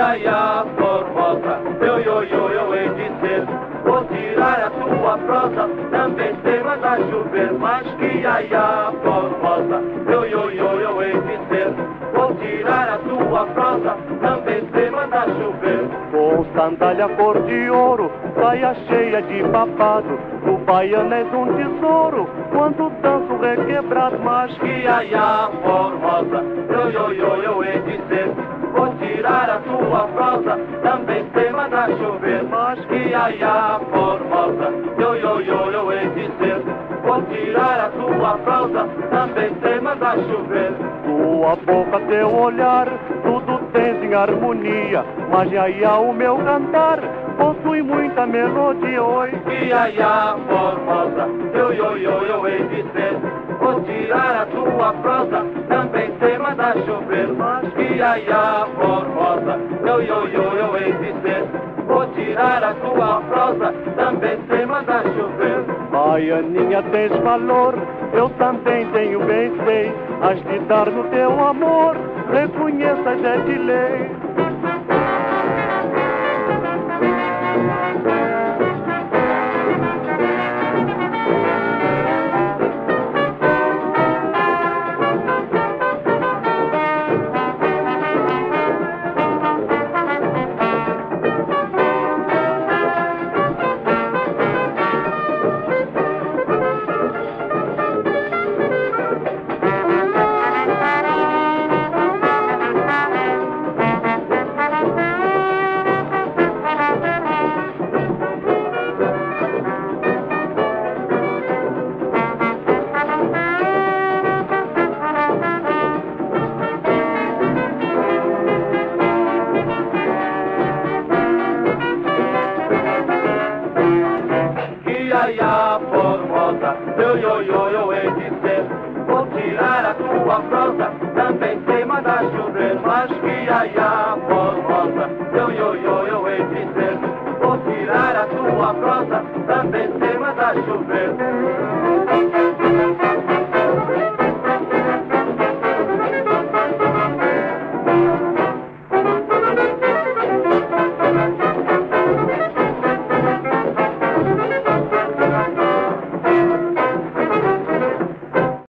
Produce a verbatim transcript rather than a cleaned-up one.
iaia, formosa, eu, eu, eu, eu hei de ser. Vou tirar a tua prosa, também sei mandar chover. Mas que iaia, formosa, eu, eu, eu, eu hei de ser. Vou tirar a tua prosa, também sei mandar chover. Com sandália cor de ouro, saia cheia de babado, o baiano és um tesouro, quando danço requebrado. Mas que iaia, formosa, eu, eu, eu, eu hei de ser. Vou tirar a tua prosa, também sei mandar chover. Mas que iaia, formosa, eu, eu, eu, eu hei de ser. Vou tirar a tua prosa, também sei mandar chover. Tua boca, teu olhar, tudo tens em harmonia, mas iaia, o meu cantar possui muita melodia. Oi, que iaia, formosa, eu, eu, eu, eu hei de ser. Vou tirar a tua prosa, também sei mandar chover. Mas que iaia, formosa, eu, eu, eu, eu hei de ser. Vou tirar a tua prosa, também sei mandar chover. baianinha, tens valor, eu também tenho, bem sei, has de dar no teu amor, reconheças é de lei.